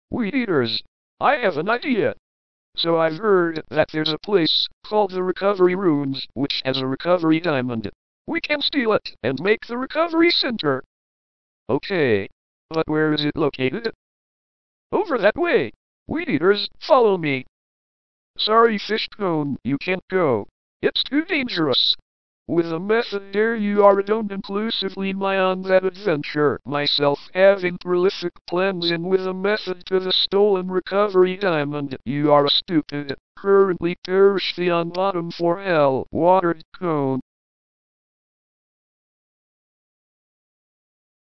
Weed eaters, I have an idea. So I've heard that there's a place called the Recovery Rooms, which has a recovery diamond. We can steal it and make the recovery center. Okay, but where is it located? Over that way. Weed eaters, follow me. Sorry, Fishbone, you can't go. It's too dangerous. With a method there you are don't inclusively my on that adventure, myself having prolific plans and with a method to the stolen recovery diamond, you are a stupid, currently perished on bottom for hell, watered cone.